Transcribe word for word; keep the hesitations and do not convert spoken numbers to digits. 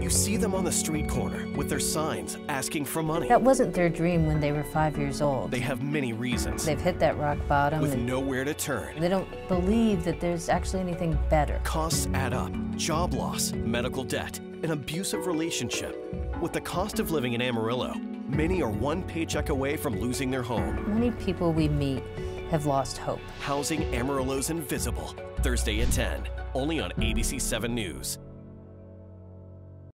You see them on the street corner with their signs asking for money. That wasn't their dream when they were five years old. They have many reasons. They've hit that rock bottom. With nowhere to turn. They don't believe that there's actually anything better. Costs add up. Job loss, medical debt, an abusive relationship. With the cost of living in Amarillo, many are one paycheck away from losing their home. Many people we meet have lost hope. Housing Amarillo's Invisible, Thursday at ten, only on A B C seven News.